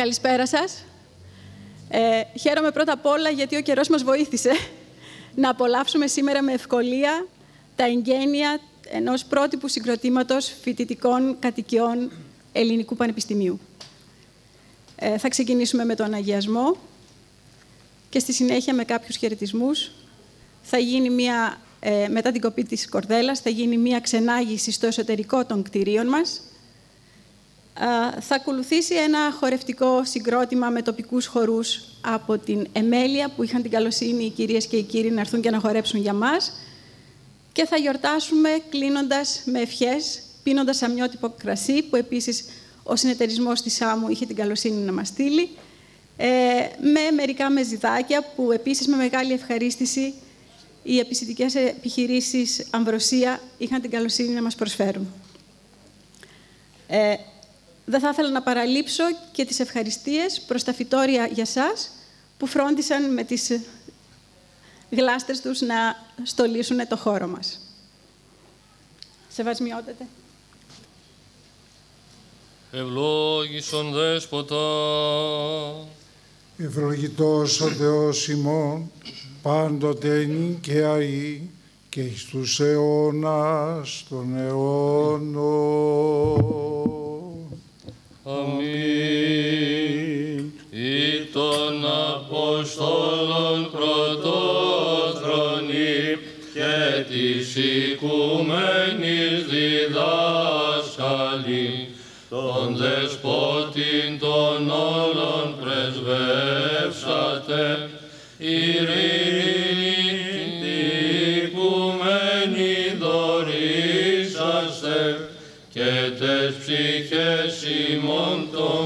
Καλησπέρα σας. Χαίρομαι πρώτα απ' όλα γιατί ο καιρός μας βοήθησε να απολαύσουμε σήμερα με ευκολία τα εγγένεια ενός πρότυπου συγκροτήματος φοιτητικών κατοικιών Ελληνικού Πανεπιστημίου. Θα ξεκινήσουμε με τον αγιασμό και στη συνέχεια με κάποιους χαιρετισμούς. Θα γίνει μετά την κοπή της κορδέλας, θα γίνει μία ξενάγηση στο εσωτερικό των κτηρίων μας. Θα ακολουθήσει ένα χορευτικό συγκρότημα με τοπικούς χορούς από την Εμέλεια, που είχαν την καλοσύνη οι κυρίες και οι κύριοι να έρθουν και να χορέψουν για μας. Και θα γιορτάσουμε κλείνοντας με ευχές, πίνοντας αμοιότυπο κρασί, που επίσης ο συνεταιρισμός της ΣΑΜΟΥ είχε την καλοσύνη να μας στείλει, με μερικά μεζιδάκια, που επίσης με μεγάλη ευχαρίστηση οι επισιτικές επιχειρήσεις Αμβροσία είχαν την καλοσύνη να μας προσφέρουν. Δεν θα ήθελα να παραλείψω και τις ευχαριστίες προς τα φυτόρια για σας, που φρόντισαν με τις γλάστρες τους να στολίσουν το χώρο μας. Σεβασμιότατε. Ευλόγησον Δέσποτα. Ευλογητός ο Θεός ημών, πάντοτε νυν και αεί, και εις τους αιώνας των αιώνων. Αμήν. Ή των Αποστόλων πρωτόθρονη και της οικουμένης διδάσκαλη, τον Δεσπότην των όλων πρεσβεύσατε, ειρήνη την οικουμένη δωρήσαστε, και τες ψυχές ημών το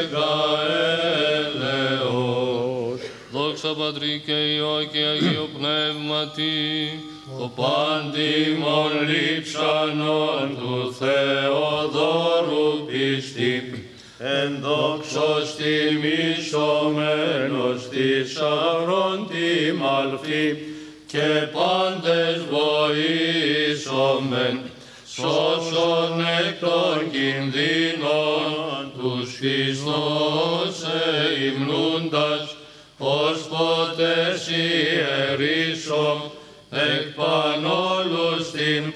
μεγαέλεος. Δόξα Πατρί και Υιό και Αγίο Πνεύματι, το πάντιμον λείψανον του Θεοδόρου πιστή, εν δόξος τιμήσομενος θησαυρών τη μαλφή, και πάντες βοήσομεν, σώσον εκ των κινδύνων τους Χριστός υμνούντας, ως ποτέ ιερήσομ εκ πανόλους την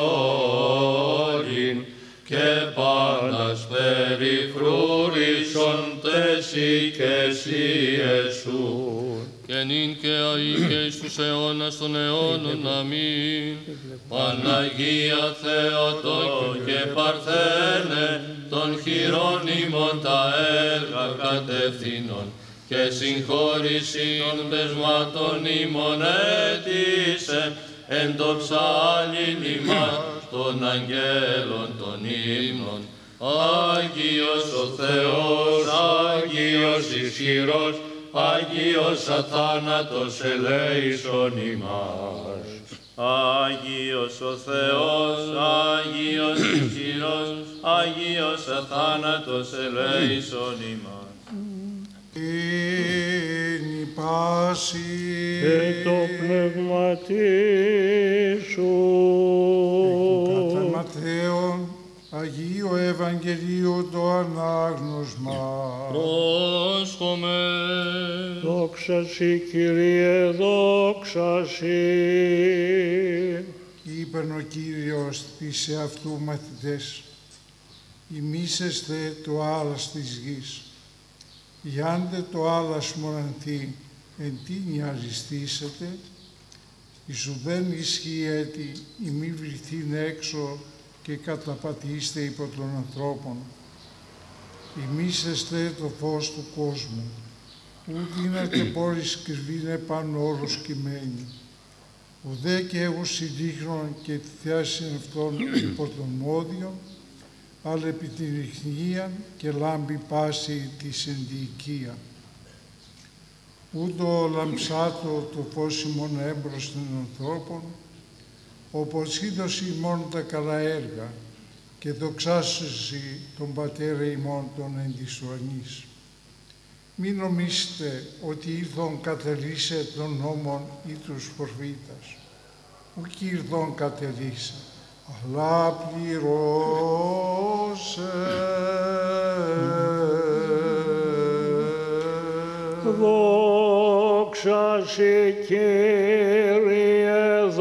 πόλην, και πάντας περιφρούρησον τες οικεσίες σου. Και νυν και αεί και εις τους αιώνας των αιώνων. Αμήν. Παναγία Θεοτόκο και Παρθένε, των χειρόνιμων τα έργα κατευθύνων, και συγχώρησιν πεσμάτων ημών έτησε, εν το ψάλιν ημάς των αγγέλων των ύμνων. Άγιος ο Θεός, Άγιος ισχυρός, Άγιος αθάνατος ελέησον ημάς. Άγιος ο Θεός, Άγιος ισχυρός, Άγιος αθάνατος ελέησον ημάς. Είναι η πάση και το πνεύματί σου. Κατά Ματθαίον, Αγίου Ευαγγελίου το ανάγνωσμα. Πρόσχομαι. Δόξα Συ, Κύριε, δόξα Συ. Είπεν ο Κύριος της εαυτού μαθητές, ημίσεστε το άλας της γης. Γιάντε το άλας μορανθεί, εν τίνι αριστήσετε, εις ουδέν ισχύεται η μη βρηθήν έξω και καταπατήστε υπό των ανθρώπων. Ημίσεστε το φως του κόσμου, ουδ είναι πόλης κρυβήνε πάνω όρους κειμένη, ουδέ και ους συντύχνων και τη θέαση αυτών υπό τον μόδιον, αλλά επί την ιχνίαν και λάμπει πάση της ενδιοικία. Ούτω λαμψάτο το φως ημών έμπρος των ανθρώπων, όπως είδωση ημών τα καλά έργα, και δοξάσωση τον Πατέρα ημών των εν της ουρανής. Μην νομίσετε ότι ήρθον κατελήσε των νόμων ή τους προφήτας. Ουκ ήρθον κατελήσε, αλλά πληρώσε. δόξα σοι, Κύριε,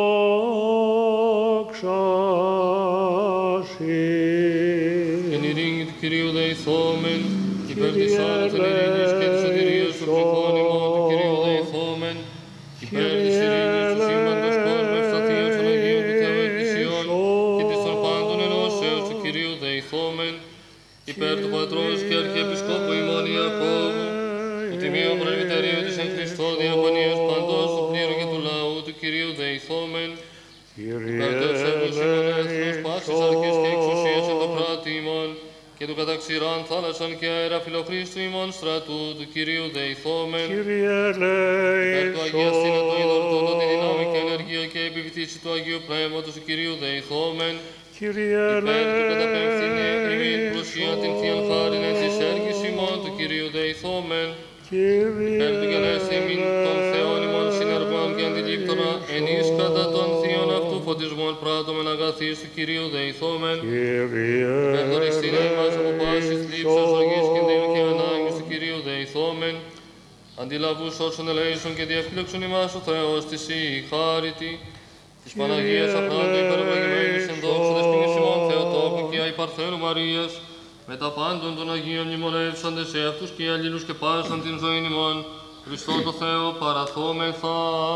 δόξα σοι. Εν ειρήνη του Κυρίου δεηθόμεν, υπέρ της άλλης εν ειρήνης και της σωτηρίας του ψυχών ημών του Κυρίου δεηθόμεν, υπέρ της ειρήνης του σύμπαντος κόσμου ευσταθίας των Αγίων του Θεού Εκκλησιών και της των πάντων ενώσεως του Κυρίου δεηθόμεν, υπέρ του Πατρός και Αρχιεπισκόπου ημών Ιακώβου, του Τιμίου Πρεσβυτερίου της εν Χριστώ διαπανίας παντός του πλήρου και του λαού του Κυρίου δεηθόμεν, υπέρ του ευσεβούς ημών πάσης αρχής και εξουσίας εν το κράτη ημών, και του καταξηράν θάλασσαν και αέρα φιλοχρίστου ημών στρατού του Κυρίου δεηθόμεν, υπέρ του Αγίας Θήνατο ειδωρτούντο τη δυνάμει και ενεργία και επιβητήση του Αγίου Πνεύματος του Κυρίου δεηθόμεν, υπέρ του καταπέμφθηνε ημίν πλουσία την θείαν χάριν εν της έργης ημών του Κυρίου δεηθόμεν, υπέρ του γενέσθη ημίν των Θεών ημών συνεργών και αντιλήπτωνα εν εις κατά των θείων αυτού φωτισμών πράττωμεν αγαθής του Κυρίου δεηθόμεν, υπέρ δοριστήνε ημάς από πάσης θλίψεως, οργής, κινδύνου και ανάγκης του Κυρίου δεηθόμεν, αντιλαβούς όσων ελέησον και διευκλήξον ημάς ο Θεός της η χάριτη, της Παναγίας Αχράντου υπερευλογημένης εν δόξα δεσποινής ημών Θεοτόκου και αϊπαρθένου Μαρίας, με τα πάντων των Αγίων μνημονεύσαντες σε αυτούς και οι αλλήλους και πάσαν την ζωήν ημών, Χριστό το Θεό παραθόμεθα.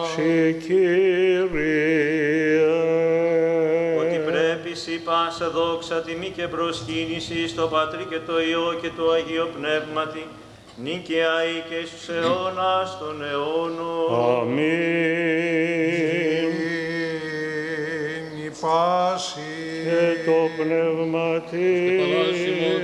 Ότι πρέπει σοι πάσα δόξα, τιμή και προσκύνηση στο Πατρί και το Υιό και το Αγίο Πνεύματι, νίκαια ή και στους αιώνας των αιώνων. Αμήν. Η πάση Και το πνεύμα της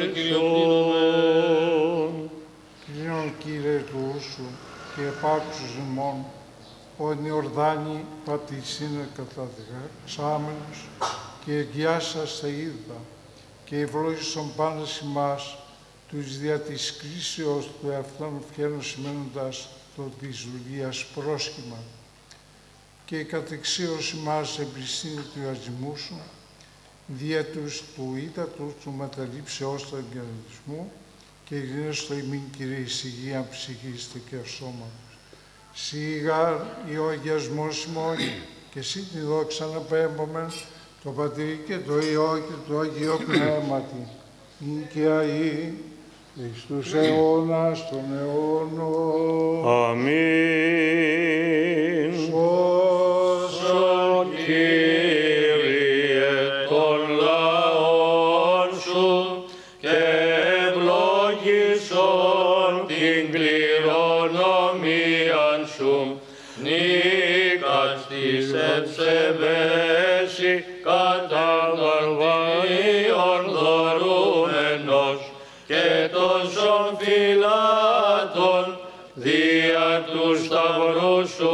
Κύριον Κύριε του σου και επάξους ημών, όν η ορδάνη πατησίνε καταδεξάμενος και εγγυάσας είδα και ευλόγησον πάντα ημάς τους δια της κρίσεως του εαυτόν ευχαίνων σημαίνοντας το της δουλείας πρόσχημα και η κατεξίωση μας εμπριστήνει του ιαζημού σου, δια τους του ύδατος του μεταλήψεώς του εγκαιρετισμού και ειρήνες στο ημίν Κύριε εις υγεία ψυχής και σώματος. Σιγάρ ή ο αγιασμός ημών και εσύ τη δόξα να πέμπομεν το Πατρί και το Υιό και το Αγίο Πνεύματι, νίκαια ή εις τους αιώνας των αιώνων. Αμήν. Σώσον, Κύριε, των λαών σου και ευλόγησον την κληρονομίαν σου, νίκας της ευσεβέση κατά βαρβαρίων δωρούμενος και τόσων φυλάτων δια του σταυρού σου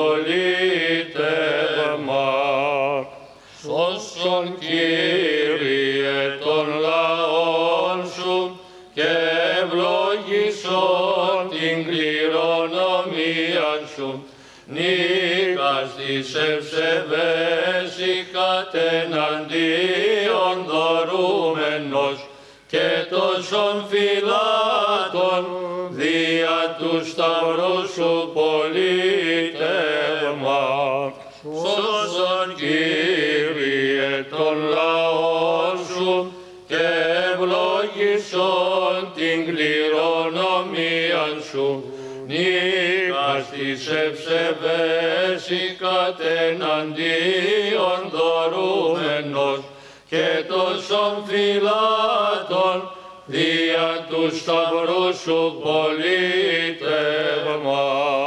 πολίτευμα. Σώσον, Κύριε, των λαών σου και ευλόγησον την κληρονομίαν σου, νίκας της ευσεβέση κατεναντίον δωρούμενος και τόσων φυλάτων δια του σταυρού σου πολίτευμα. Σώσον, Κύριε, των λαών σου και ευλόγησον την κληρονομίαν σου, νίκας της ευσεβέση κατεναντίον δωρούμενος και τόσων φυλάτων δια του σταυρού σου πολίτευμα.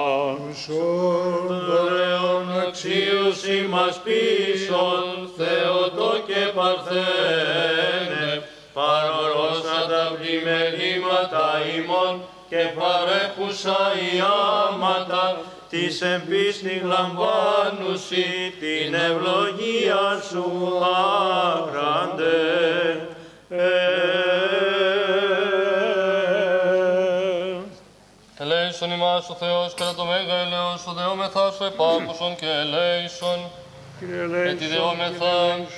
Δωρεών αξίωση μας πίσων, Θεοτό και Παρθένε, παρορώσα τα πλημελήματα ημών και παρέχουσα οι άματα, της εμπίστη λαμβάνουσι την ευλογία σου άγραντε. Ελέησον ημάς ο Θεός κατά το μέγα ελέος, ο δεόμεθά σου επάκουσον και ελέησον. ετιδεόμεθα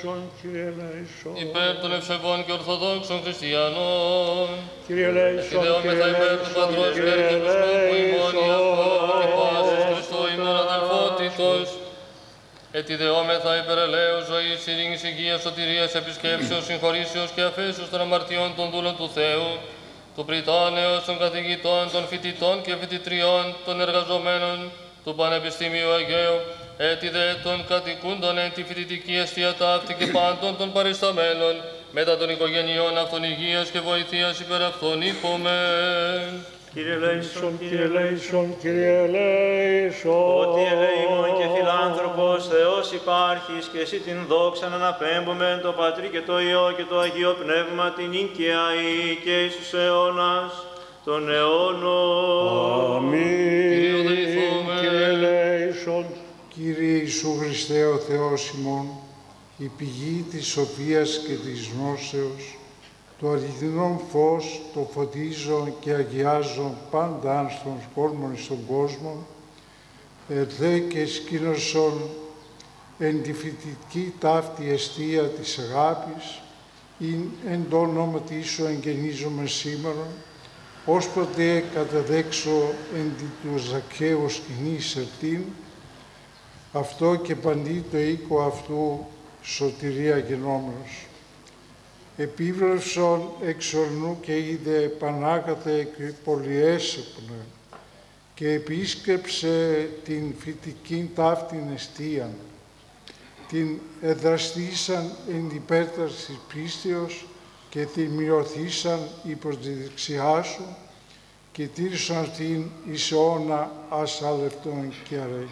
υπέρ των ευσεβών και ορθοδόξων χριστιανών, ετιδεόμεθα υπέρ του Πατρός και Αρχιεπισκόπου ημών Ιακώβ και πάσης Χριστού ημών αδελφότητος, ετιδεόμεθα υπέρ ελέους ζωής, ειρήνης, υγείας, σωτηρίας, επισκέψεως, συγχωρήσεως και αφέσεως των αμαρτιών των δούλων του Θεού, του πριτάνεως, των καθηγητών, των φοιτητών και φοιτητριών, των εργαζομένων του Πανεπιστημίου Αγαίου, έτι δε των κατοικούντων εν τη φοιτητική αιστεία ταύτη και πάντων των παρισταμένων, μετά των οικογενειών αυτών υγείας και βοηθείας υπέρ αυτών είπομεν. Κύριε ελέησον, Κύριε ελέησον, Κύριε ελέησον. ότι ελεήμων και φιλάνθρωπος Θεός υπάρχεις και εσύ την δόξα να αναπέμπομεν το Πατρί και το Υιό και το Αγίο Πνεύμα την νίκαια ή και εις τους αιώνας των αιώνων. Αμήν. Κύριε ελέησον. Κύριε Ιησού Χριστέ ο Θεός ημών, η πηγή της σοφίας και της γνώσεως, το αληθινόν φως, το φωτίζον και αγιάζον πάντα άνστον κόσμων στον κόσμο, ερθέ και σκήνωσον εν τη φοιτητική ταύτη αιστεία της αγάπης, εν το όνομα Τίσου εγγενίζομαι σήμερα, ως ποτέ καταδέξω εν τη του Ζακχαίου σκηνή σερτήν, αυτό και παντί το οίκο αυτού σωτηρία γενόμενος. Επίβλεψον εξ ορνού και είδε πανάγαθε και πολυέσεπνε και επίσκεψε την φυτικήν ταύτην εστίαν. Την εδραστήσαν εν υπέρτας της πίστεως και την μειωθήσαν υπός τη δεξιά σου και τήρησαν την εις αιώνα ασάλευτον και αρέ.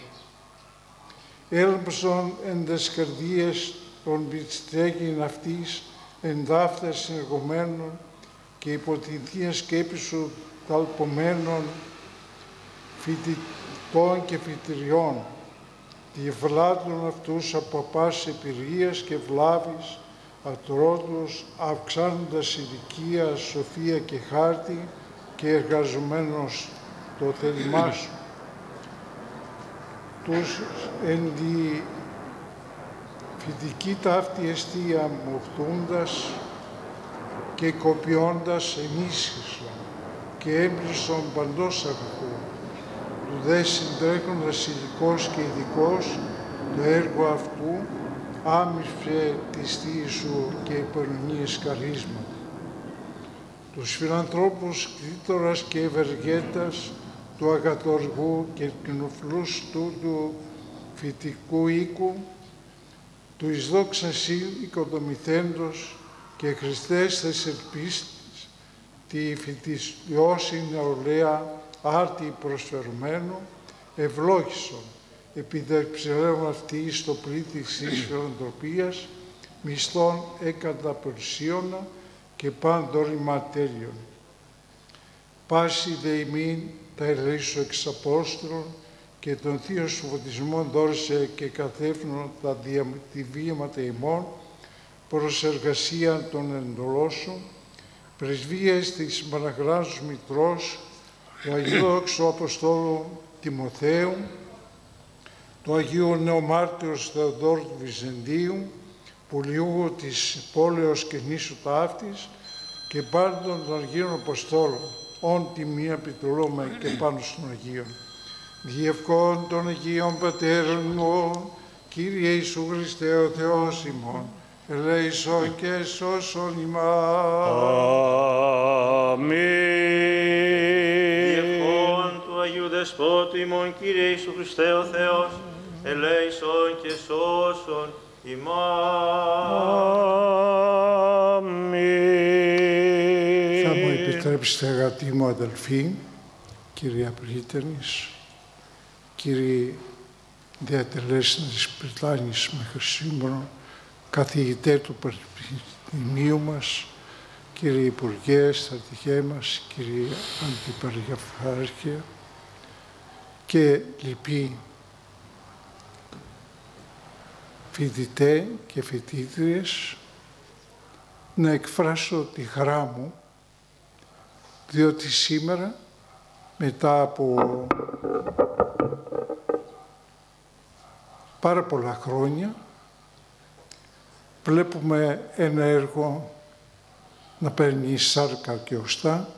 Έλμψον εν τες καρδίες των πιστέγιν αυτής εν ταύτας συνεργομένων και υπό την θεία σκέψη σου ταλπομένων φοιτητών και φοιτηριών, διευλάτων αυτούς από πάσης επιρρίας και βλάβης, ατρότους, αυξάνοντας ηλικία, σοφία και χάρτη και εργαζομένος το θέλημά σου. Τους εν τη φοιτική ταύτη αιστεία μοχθούντας και κοπιώντας ενίσχυσον και έμπλησον παντός αγαθού, του δε συντρέχοντας υλικός και ειδικός το έργο αυτού άμυψε τη στοίη σου και υπερονίες καρίσματα. Τους φιλανθρώπους Κλήτορας και Ευεργέτας του αγαθοργού και κοινοφλούς τούτου φυτικού οίκου, του εις δόξα συν οικοδομηθέντος και Χριστές θες ελπίστης, τη φοιτησιώση νεολαία άρτη προσφερουμένου, ευλόγησον, επιδεψελέων αυτή στο πλήτη της φιλανθρωπίας, μισθών εκαταπερσίωνα και πάντορημα τέλειων. Πάση δε ημίν τα ελέησου εξ Απόστολων και τον Θείο σου φωτισμόν δόρισε και καθέφνον τη βίαιματα ημών προς εργασία των εντολών σου, πρεσβείες της Παναγράσου Μητρός, του Αγίου Δόξου Αποστόλου Τιμοθέου, του Αγίου Νεομάρτυρος Θεοδόρου του Βυζαντίου, Πουλιού της πόλεως και νήσου Ταύτης και πάντων των Αγίων Αποστόλων, όν τη μία επιτελούμε και πάνω στον Αγίον. Διευκόν των Αγίων Πατέρων μου, Κύριε Ιησού Χριστέ ο Θεός ημών, ελέησον και σώσον ημάς. Αμήν. Διευκόν του Αγίου Δεσπότου ημών, Κύριε Ιησού Χριστέ ο Θεός, ελέησον και σώσον ημάς. Αμήν. Θα μου επιτρέψετε, αγαπητοί μου αδελφοί, κυρία Πρίτανης, κύριοι διατελέσσαντες της Πριτάνης μέχρι σήμερα, καθηγητέ του Πανεπιστημίου μας, κύριε Υπουργέ, στρατηγέ μας, κύριε Αντιπαριαρχάρχε και λοιποί φοιτητέ και φοιτήτριες, να εκφράσω τη χαρά μου, διότι σήμερα, μετά από πάρα πολλά χρόνια βλέπουμε ένα έργο να παίρνει σάρκα και οστά,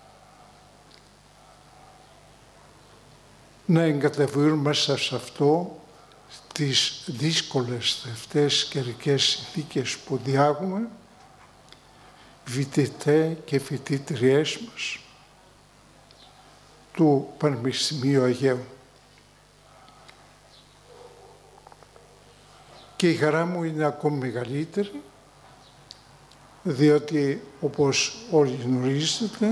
να εγκαταβιούν μέσα σε αυτό τις δύσκολες αυτές καιρικές συνθήκες που διάγουμε, φοιτητές και φοιτήτριές μας του Πανεπιστημίου Αιγαίου. Και η χαρά μου είναι ακόμη μεγαλύτερη, διότι, όπως όλοι γνωρίζετε,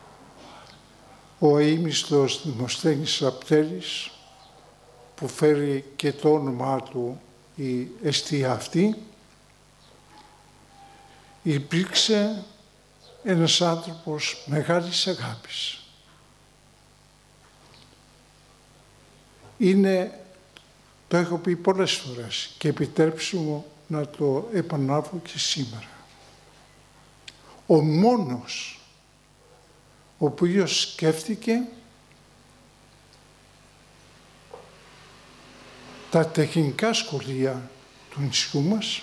ο αείμιστος Δημοσθένης Ραπτέλης, που φέρει και το όνομά του η εστία αυτή, υπήρξε ένας άνθρωπος μεγάλης αγάπης. Είναι, το έχω πει πολλές φορές και επιτρέψου μου να το επαναλάβω και σήμερα, ο μόνος ο οποίος σκέφτηκε τα τεχνικά σχολεία του νησιού μας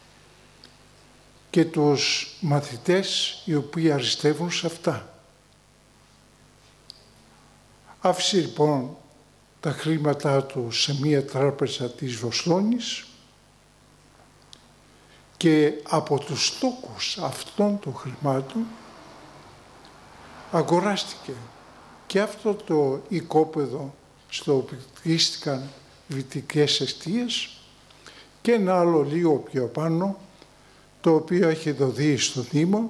και τους μαθητές οι οποίοι αριστεύουν σε αυτά. Άφησε λοιπόν τα χρήματά του σε μία τράπεζα της Βοστόνης και από τους στόκους αυτών των χρημάτων αγοράστηκε και αυτό το οικόπεδο στο οποίο χτίστηκαν βυτικές εστίες και ένα άλλο λίγο πιο πάνω, το οποίο έχει δοθεί στο Δήμο,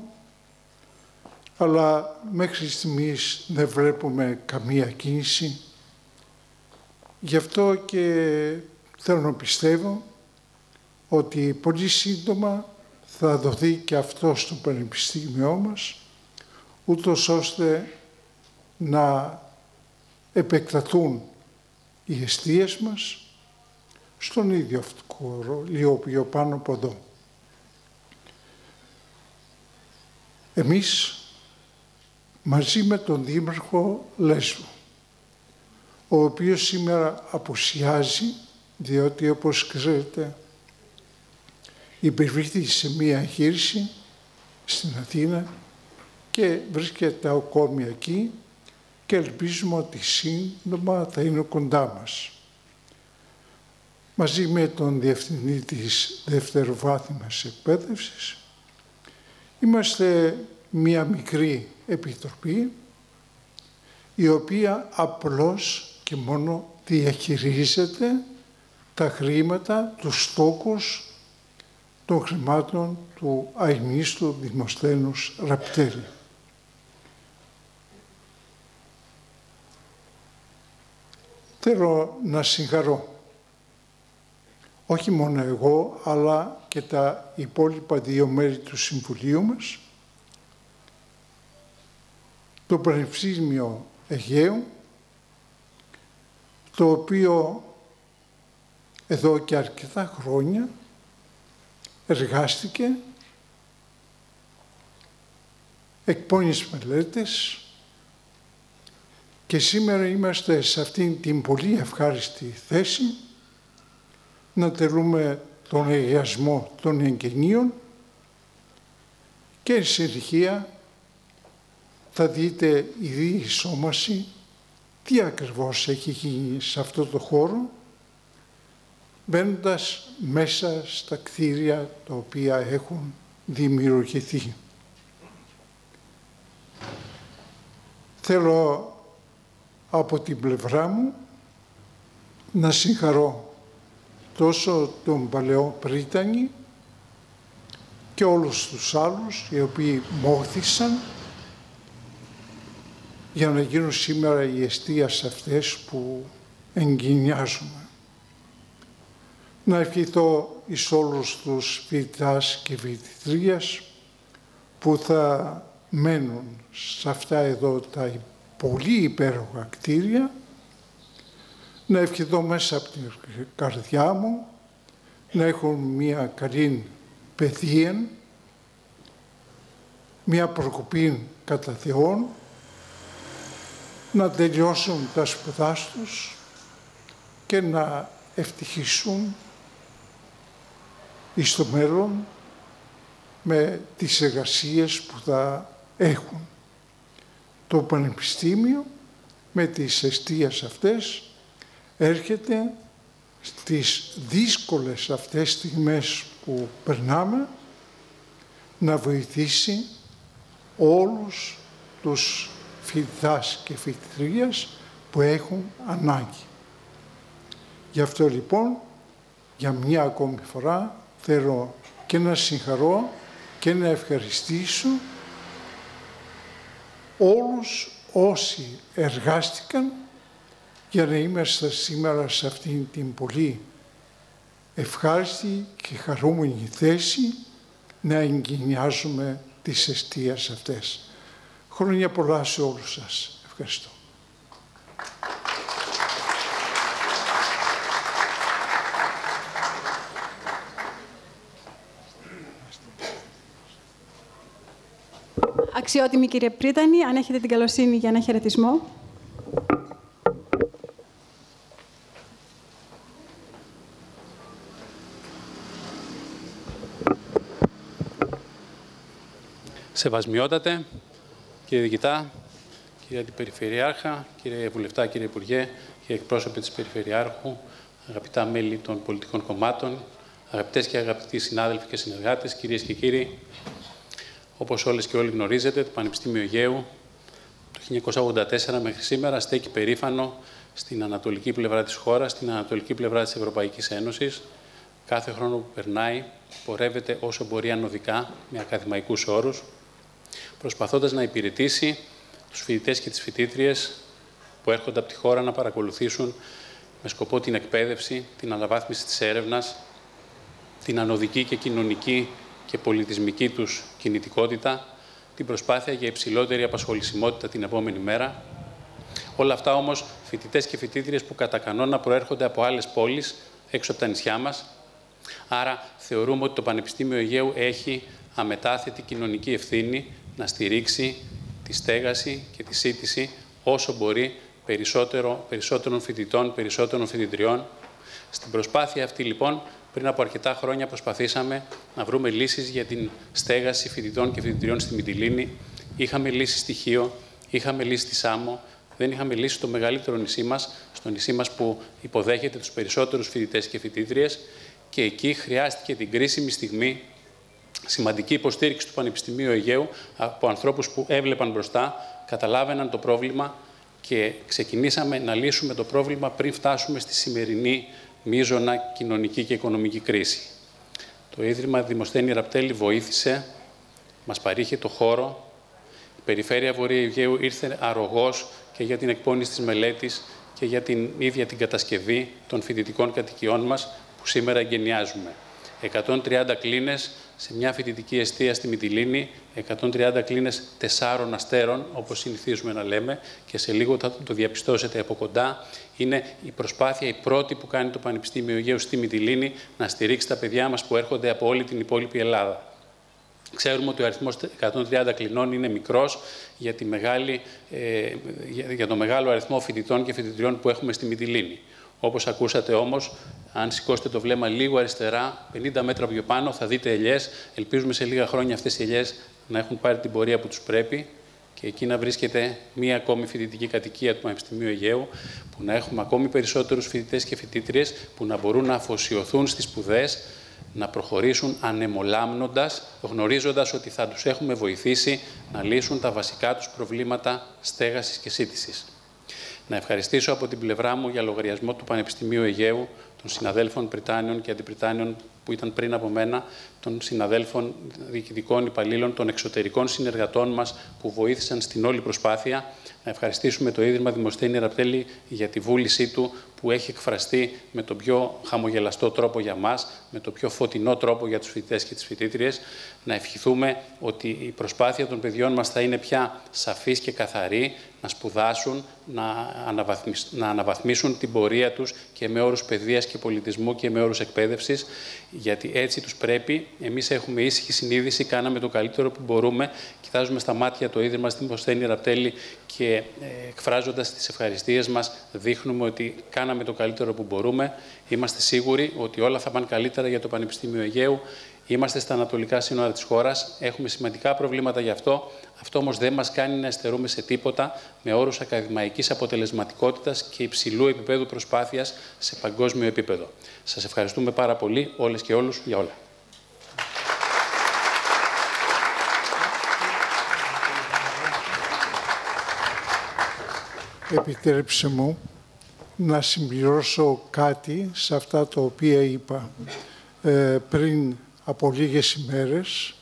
αλλά μέχρι στιγμής δεν βλέπουμε καμία κίνηση. Γι' αυτό και θέλω να πιστεύω ότι πολύ σύντομα θα δοθεί και αυτό στο Πανεπιστήμιό μας, ούτως ώστε να επεκταθούν οι εστίες μας στον ίδιο αυτό χώρο, λίγο πιο πάνω από εδώ. Εμείς, μαζί με τον Δήμαρχο Λέσβου, ο οποίος σήμερα απουσιάζει, διότι όπως ξέρετε υπερβήθηκε σε μία εγχείρηση στην Αθήνα και βρίσκεται ακόμη εκεί και ελπίζουμε ότι σύντομα θα είναι κοντά μας. Μαζί με τον Διευθυντή της Δευτεροβάθμιας Εκπαίδευσης είμαστε μία μικρή επιτροπή η οποία απλώς και μόνο διαχειρίζεται τα χρήματα, τους στόκους των χρημάτων του αειμνήστου Δημοσθένους Ραπτέλη. Θέλω να συγχαρώ όχι μόνο εγώ, αλλά και τα υπόλοιπα δύο μέλη του Συμβουλίου μας, το Πανεπιστήμιο Αιγαίου, το οποίο εδώ και αρκετά χρόνια εργάστηκε, εκπώνησε μελέτες και σήμερα είμαστε σε αυτήν την πολύ ευχάριστη θέση να τελούμε τον εγγυασμό των εγγενείων και στη συνεχεία θα δείτε η διεισόμαση τι ακριβώς έχει γίνει σε αυτό το χώρο, μπαίνοντας μέσα στα κτίρια τα οποία έχουν δημιουργηθεί. Θέλω από την πλευρά μου να συγχαρώ τόσο τον παλαιό Πρίτανη και όλους τους άλλους οι οποίοι μόχθησαν για να γίνουν σήμερα οι εστίες αυτές που εγκαινιάζουμε. Να ευχηθώ εις όλους τους φοιτητάς και φοιτητρίες που θα μένουν σε αυτά εδώ τα πολύ υπέροχα κτίρια, να ευχηθώ μέσα από την καρδιά μου να έχουν μια καλή παιδεία, μια προκοπή κατά Θεόν, να τελειώσουν τα σπουδά τους και να ευτυχήσουν εις το μέλλον με τις εργασίες που θα έχουν. Το Πανεπιστήμιο με τις εστίες αυτές έρχεται στις δύσκολες αυτές στιγμές που περνάμε να βοηθήσει όλους τους φοιτητάς και φοιτητρίες που έχουν ανάγκη. Γι' αυτό λοιπόν, για μια ακόμη φορά, θέλω και να συγχαρώ και να ευχαριστήσω όλους όσοι εργάστηκαν για να είμαστε σήμερα σε αυτήν την πολύ ευχάριστη και χαρούμενη θέση να εγκαινιάζουμε τις εστίες αυτές. Χρόνια πολλά σε όλους σας. Ευχαριστώ. Αξιότιμη κύριε Πρίτανη, αν έχετε την καλοσύνη για ένα χαιρετισμό. Σεβασμιότατε, κύριε Διοικητά, κύριε Αντιπεριφερειάρχα, κύριε Βουλευτά, κύριε Υπουργέ, κύριε εκπρόσωποι της Περιφερειάρχου, αγαπητά μέλη των πολιτικών κομμάτων, αγαπητές και αγαπητοί συνάδελφοι και συνεργάτες, κυρίες και κύριοι, όπως όλες και όλοι γνωρίζετε, το Πανεπιστήμιο Αιγαίου το 1984 μέχρι σήμερα στέκει περήφανο στην ανατολική πλευρά της χώρας, στην ανατολική πλευρά της Ευρωπαϊκής Ένωσης. Κάθε χρόνο που περνάει, πορεύεται όσο μπορεί ανωδικά, με ακαδημαϊκούς όρους, προσπαθώντας να υπηρετήσει τους φοιτητές και τις φοιτήτριες που έρχονται από τη χώρα να παρακολουθήσουν με σκοπό την εκπαίδευση, την αναβάθμιση της έρευνας, την ανωδική και κοινωνική και πολιτισμική τους κινητικότητα, την προσπάθεια για υψηλότερη απασχολησιμότητα την επόμενη μέρα. Όλα αυτά όμως φοιτητές και φοιτήτριες που κατά κανόνα προέρχονται από άλλες πόλεις έξω από τα νησιά μας. Άρα θεωρούμε ότι το Πανεπιστήμιο Αιγαίου έχει αμετάθετη κοινωνική ευθύνη να τη στέγαση και τη σύντηση όσο μπορεί περισσότερων φοιτητών, περισσότερων φοιτητριών. Στην προσπάθεια αυτή, λοιπόν, πριν από αρκετά χρόνια προσπαθήσαμε να βρούμε λύσεις για την στέγαση φοιτητών και φοιτητριών στη Μυτιλήνη. Είχαμε λύσει στη Χίο, είχαμε λύσει στη Σάμο, δεν είχαμε λύσει στο μεγαλύτερο νησί μας, στο νησί μας που υποδέχεται τους περισσότερους φοιτητές και φοιτήτριες, και εκεί χρειάστηκε την κρίσιμη στιγμή σημαντική υποστήριξη του Πανεπιστημίου Αιγαίου από ανθρώπους που έβλεπαν μπροστά, καταλάβαιναν το πρόβλημα και ξεκινήσαμε να λύσουμε το πρόβλημα πριν φτάσουμε στη σημερινή μείζωνα κοινωνική και οικονομική κρίση. Το Ίδρυμα Δημοσθένη Ραπτέλη βοήθησε, μας παρήχε το χώρο. Η Περιφέρεια Βορείου Αιγαίου ήρθε αρρωγός και για την εκπόνηση της μελέτης και για την ίδια την κατασκευή των φοιτητικών κατοικιών μας που σήμερα εγκαινιάζουμε. 130 κλίνες σε μια φοιτητική εστία στη Μυτιλήνη, 130 κλίνες 4 αστέρων, όπως συνηθίζουμε να λέμε, και σε λίγο θα το διαπιστώσετε από κοντά. Είναι η προσπάθεια η πρώτη που κάνει το Πανεπιστήμιο Αιγαίου στη Μυτιλήνη να στηρίξει τα παιδιά μας που έρχονται από όλη την υπόλοιπη Ελλάδα. Ξέρουμε ότι ο αριθμός 130 κλινών είναι μικρός για το μεγάλο αριθμό φοιτητών και φοιτητριών που έχουμε στη Μυτιλήνη. Όπως ακούσατε όμως, αν σηκώσετε το βλέμμα λίγο αριστερά, 50 μέτρα πιο πάνω, θα δείτε ελιές. Ελπίζουμε σε λίγα χρόνια αυτές οι ελιές να έχουν πάρει την πορεία που τους πρέπει και εκεί να βρίσκεται μία ακόμη φοιτητική κατοικία του Πανεπιστημίου Αιγαίου, που να έχουμε ακόμη περισσότερους φοιτητές και φοιτήτριες που να μπορούν να αφοσιωθούν στις σπουδές, να προχωρήσουν ανεμολάμνοντας, γνωρίζοντας ότι θα τους έχουμε βοηθήσει να λύσουν τα βασικά τους προβλήματα στέγασης και σύντησης. Να ευχαριστήσω από την πλευρά μου για λογαριασμό του Πανεπιστημίου Αιγαίου, των συναδέλφων Πριτάνιων και Αντιπριτάνιων που ήταν πριν από μένα, των συναδέλφων διοικητικών υπαλλήλων, των εξωτερικών συνεργατών μας που βοήθησαν στην όλη προσπάθεια. Να ευχαριστήσουμε το Ίδρυμα Δημοσθένη Ραπτέλη για τη βούλησή του που έχει εκφραστεί με τον πιο χαμογελαστό τρόπο για μας, με τον πιο φωτεινό τρόπο για τους φοιτητές και τις φοιτήτριες. Να ευχηθούμε ότι η προσπάθεια των παιδιών μας θα είναι πια σαφής και καθαρή, να σπουδάσουν, να αναβαθμίσουν την πορεία τους και με όρους παιδείας και πολιτισμού και με όρους εκπαίδευσης, γιατί έτσι τους πρέπει. Εμείς έχουμε ήσυχη συνείδηση, κάναμε το καλύτερο που μπορούμε, κοιτάζουμε στα μάτια το Ίδρυμα Δημοσθένη Ραπτέλη και εκφράζοντας τις ευχαριστίες μας δείχνουμε ότι κάναμε το καλύτερο που μπορούμε. Είμαστε σίγουροι ότι όλα θα πάνε καλύτερα για το Πανεπιστήμιο Αιγαίου. Είμαστε στα ανατολικά σύνορα της χώρας. Έχουμε σημαντικά προβλήματα γι' αυτό. Αυτό όμως δεν μας κάνει να εστερούμε σε τίποτα με όρους ακαδημαϊκής αποτελεσματικότητας και υψηλού επίπεδου προσπάθειας σε παγκόσμιο επίπεδο. Σας ευχαριστούμε πάρα πολύ όλες και όλους για όλα. Επιτρέψτε μου να συμπληρώσω κάτι σε αυτά τα οποία είπα. Πριν από λίγες ημέρες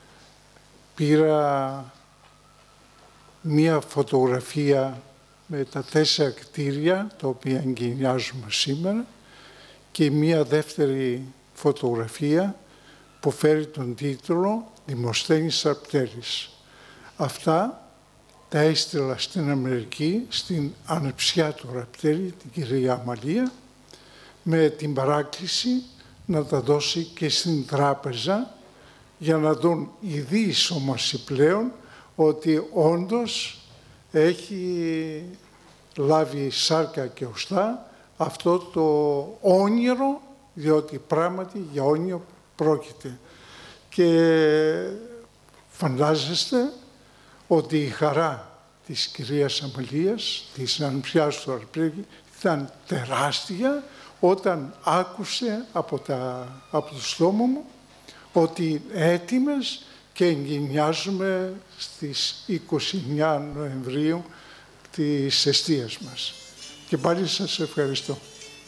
πήρα μία φωτογραφία με τα 4 κτίρια τα οποία εγκαινιάζουμε σήμερα και μία δεύτερη φωτογραφία που φέρει τον τίτλο «Δημοσθένης Ραπτέρης». Αυτά τα έστειλα στην Αμερική, στην ανεψιά του Ραπτέρη, την κυρία Αμαλία, με την παράκληση να τα δώσει και στην τράπεζα για να δουν η διεισόμαση πλέον ότι όντως έχει λάβει σάρκα και οστά αυτό το όνειρο, διότι πράγματι για όνειρο πρόκειται. Και φαντάζεστε ότι η χαρά της κυρίας Αμαλίας, της ανεψιάς του Ραπτέρη, ήταν τεράστια όταν άκουσε από το στόμα μου ότι έτοιμες και εγκαινιάζουμε στις 29 Νοεμβρίου τις εστίες μας. Και πάλι σας ευχαριστώ.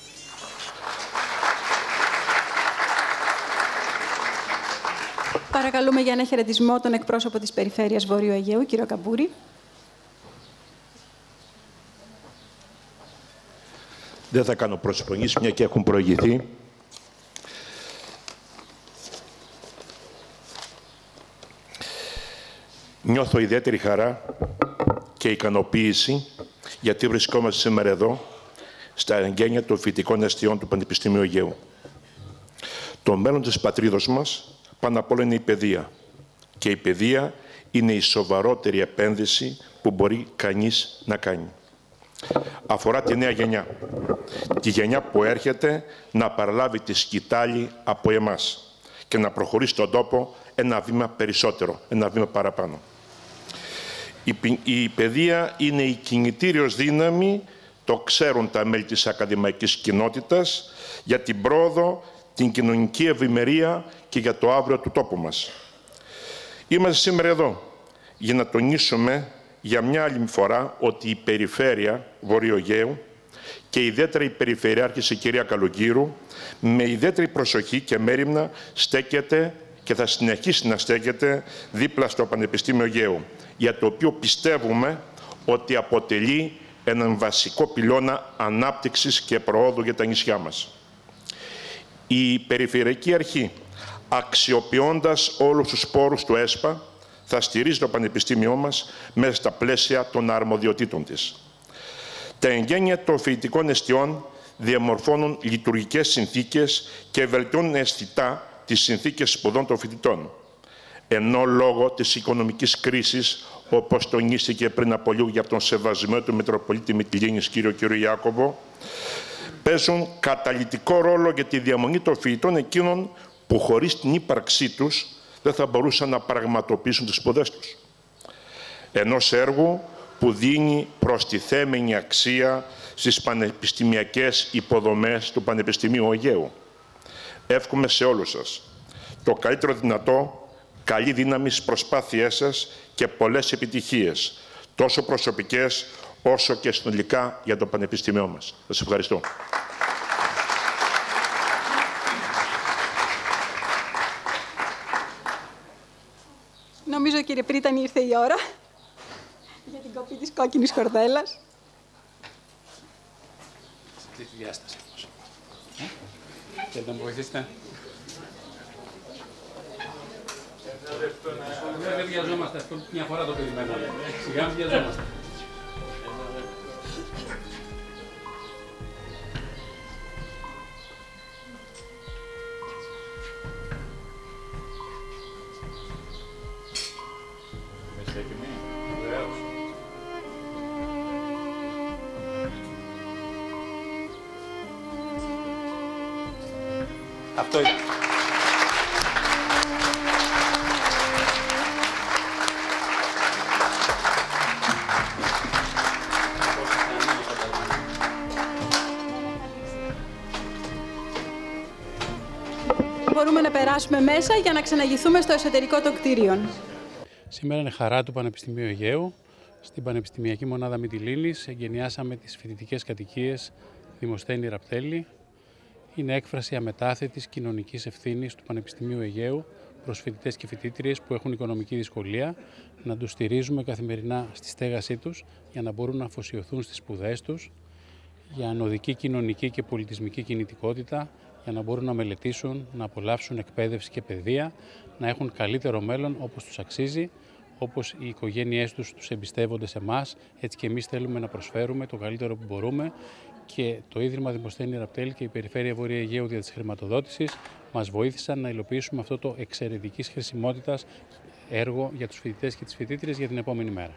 Παρακαλούμε για ένα χαιρετισμό τον εκπρόσωπο της Περιφέρειας Βορείου Αιγαίου, κύριο Καμπούρη. Δεν θα κάνω προσφωνήσεις, μια και έχουν προηγηθεί. Νιώθω ιδιαίτερη χαρά και ικανοποίηση γιατί βρισκόμαστε σήμερα εδώ στα εγγένεια των φοιτητικών εστιών του Πανεπιστημίου Αιγαίου. Το μέλλον της πατρίδος μας πάνω απ' όλα είναι η παιδεία. Και η παιδεία είναι η σοβαρότερη επένδυση που μπορεί κανείς να κάνει. Αφορά τη νέα γενιά. Τη γενιά που έρχεται να παραλάβει τη σκητάλη από εμάς και να προχωρήσει στον τόπο ένα βήμα περισσότερο, ένα βήμα παραπάνω. Η παιδεία είναι η κινητήριος δύναμη, το ξέρουν τα μέλη της ακαδημαϊκής κοινότητας, για την πρόοδο, την κοινωνική ευημερία και για το αύριο του τόπου μας. Είμαστε σήμερα εδώ για να τονίσουμε για μια άλλη φορά ότι η Περιφέρεια Βορείου Αιγαίου και ιδιαίτερα η Περιφερειάρχης η κυρία Καλογύρου με ιδιαίτερη προσοχή και μέριμνα στέκεται και θα συνεχίσει να στέκεται δίπλα στο Πανεπιστήμιο Αιγαίου, για το οποίο πιστεύουμε ότι αποτελεί έναν βασικό πυλώνα ανάπτυξης και προόδου για τα νησιά μας. Η Περιφερειακή Αρχή, αξιοποιώντας όλους τους πόρους του ΕΣΠΑ, θα στηρίζει το Πανεπιστήμιό μας μέσα στα πλαίσια των αρμοδιοτήτων της. Τα εγγένεια των φοιτητικών εστιών διαμορφώνουν λειτουργικές συνθήκες και βελτιώνουν αισθητά τις συνθήκες σπουδών των φοιτητών. Ενώ λόγω της οικονομικής κρίσης, όπως τονίστηκε πριν από λίγο για τον σεβασμό του Μητροπολίτη Μυτιλήνης κύριο Ιάκωβο, παίζουν καταλυτικό ρόλο για τη διαμονή των φοιτητών εκείνων που χωρίς την ύπαρξή τους δεν θα μπορούσαν να πραγματοποιήσουν τις σπουδές τους. Ενός έργου που δίνει προστιθέμενη αξία στις πανεπιστημιακές υποδομές του Πανεπιστημίου Αιγαίου. Εύχομαι σε όλους σας το καλύτερο δυνατό, καλή δύναμη στις προσπάθειές σας και πολλές επιτυχίες, τόσο προσωπικές όσο και συνολικά για το Πανεπιστημιό μας. Σας ευχαριστώ. Νομίζω, κύριε Πρίτανη, ήρθε η ώρα για την κοπή της κόκκινης κορδέλας. Σε αυτή τη διάσταση όμως. Θέλετε να μου βοηθήσετε. Δεν βιαζόμαστε, αυτό μια φορά το περιμέναμε. Σιγά μην βιαζόμαστε. Αυτό ήταν. Μπορούμε να περάσουμε μέσα για να ξαναγηθούμε στο εσωτερικό των κτίριων. Σήμερα είναι χαρά του Πανεπιστημίου Αιγαίου. Στην Πανεπιστημιακή Μονάδα Μυτιλήνης εγκαινιάσαμε τις φοιτητικές κατοικίες Δημοσθένη Ραπτέλη. Είναι έκφραση αμετάθετης κοινωνικής ευθύνης του Πανεπιστημίου Αιγαίου προς φοιτητές και φοιτήτριες που έχουν οικονομική δυσκολία, να τους στηρίζουμε καθημερινά στη στέγασή τους για να μπορούν να αφοσιωθούν στις σπουδές τους, για ανωδική κοινωνική και πολιτισμική κινητικότητα, για να μπορούν να μελετήσουν, να απολαύσουν εκπαίδευση και παιδεία, να έχουν καλύτερο μέλλον όπως τους αξίζει, όπως οι οικογένειές τους εμπιστεύονται σε εμάς, έτσι και εμείς θέλουμε να προσφέρουμε το καλύτερο που μπορούμε. Και το Ίδρυμα Δημοσθένη Ραπτέλη και η Περιφέρεια Βορείου Αιγαίου δια της χρηματοδότησης μας βοήθησαν να υλοποιήσουμε αυτό το εξαιρετικής χρησιμότητας έργο για τους φοιτητές και τις φοιτήτριες για την επόμενη μέρα.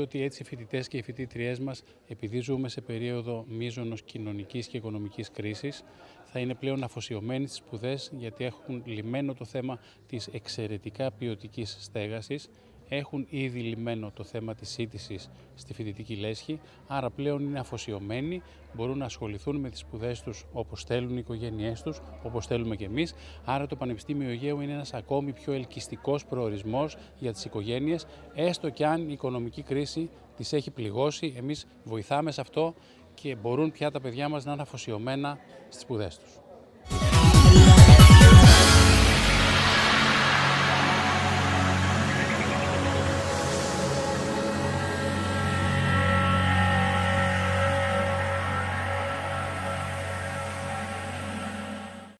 ότι έτσι οι φοιτητές και οι φοιτήτριές μας, επειδή ζούμε σε περίοδο μείζωνος κοινωνικής και οικονομικής κρίσης, θα είναι πλέον αφοσιωμένοι στις σπουδές, γιατί έχουν λυμμένο το θέμα της εξαιρετικά ποιοτικής στέγασης, έχουν ήδη λυμμένο το θέμα της σύντησης στη φοιτητική λέσχη, άρα πλέον είναι αφοσιωμένοι, μπορούν να ασχοληθούν με τις σπουδές τους όπως θέλουν οι οικογένειές τους, όπως θέλουμε και εμείς. Άρα το Πανεπιστήμιο Αιγαίου είναι ένας ακόμη πιο ελκυστικός προορισμός για τις οικογένειες, έστω και αν η οικονομική κρίση τις έχει πληγώσει. Εμείς βοηθάμε σε αυτό και μπορούν πια τα παιδιά μας να είναι αφοσιωμένα στις σπουδές τους.